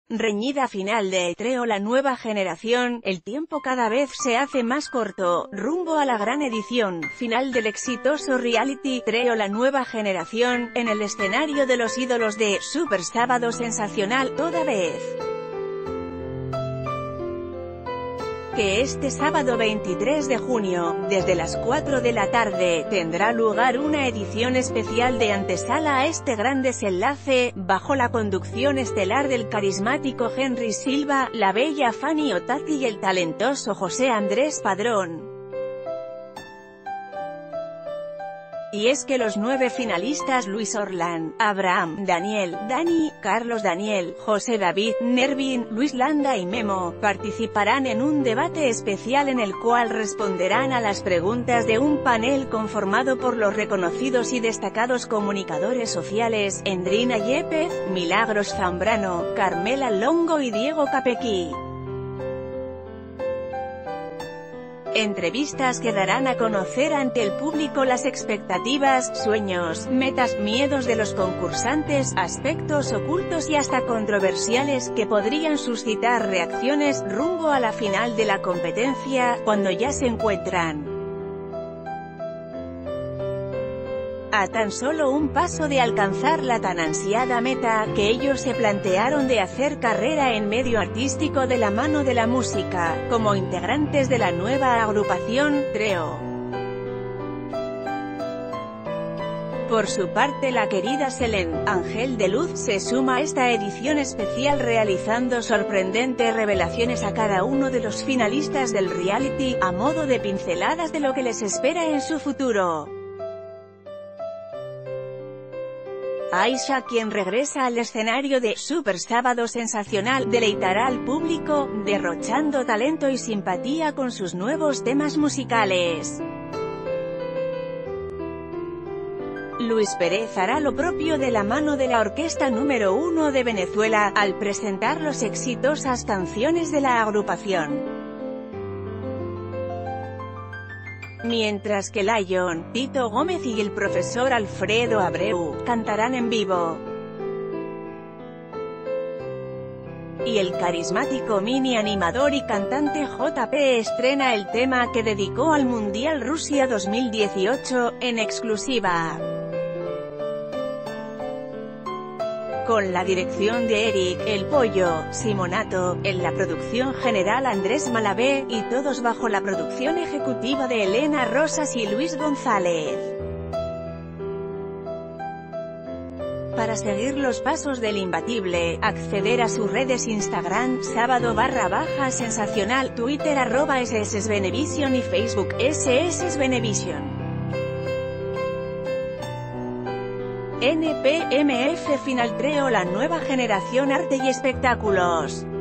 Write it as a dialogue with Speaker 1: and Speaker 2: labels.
Speaker 1: Reñida final de Treo la nueva generación, el tiempo cada vez se hace más corto, rumbo a la gran edición final del exitoso reality Treo la nueva generación, en el escenario de los ídolos de Super Sábado Sensacional, toda vez que este sábado 23 de junio, desde las 4 de la tarde, tendrá lugar una edición especial de antesala a este gran desenlace, bajo la conducción estelar del carismático Henry Silva, la bella Fanny Otati y el talentoso José Andrés Padrón. Y es que los 9 finalistas Luis Orlán, Abraham, Daniel, Dani, Carlos Daniel, José David, Nervin, Luis Landa y Memo, participarán en un debate especial en el cual responderán a las preguntas de un panel conformado por los reconocidos y destacados comunicadores sociales, Endrina Yepez, Milagros Zambrano, Carmela Longo y Diego Capecchi. Entrevistas que darán a conocer ante el público las expectativas, sueños, metas, miedos de los concursantes, aspectos ocultos y hasta controversiales que podrían suscitar reacciones rumbo a la final de la competencia, cuando ya se encuentran a tan solo un paso de alcanzar la tan ansiada meta, que ellos se plantearon de hacer carrera en medio artístico de la mano de la música, como integrantes de la nueva agrupación, Treo. Por su parte la querida Selene, Ángel de Luz, se suma a esta edición especial realizando sorprendentes revelaciones a cada uno de los finalistas del reality, a modo de pinceladas de lo que les espera en su futuro. Aisha, quien regresa al escenario de Super Sábado Sensacional, deleitará al público, derrochando talento y simpatía con sus nuevos temas musicales. Luis Pérez hará lo propio de la mano de la orquesta número 1 de Venezuela, al presentar las exitosas canciones de la agrupación. Mientras que Lion, Tito Gómez y el profesor Alfredo Abreu cantarán en vivo. Y el carismático mini animador y cantante JP estrena el tema que dedicó al Mundial Rusia 2018, en exclusiva. Con la dirección de Eric El Pollo Simonato, en la producción general Andrés Malabé, y todos bajo la producción ejecutiva de Elena Rosas y Luis González. Para seguir los pasos del imbatible, acceder a sus redes Instagram, sábado_sensacional, Twitter @ssvenevisión y Facebook, @ssvenevisión. NPMF Final Treo la nueva generación arte y espectáculos.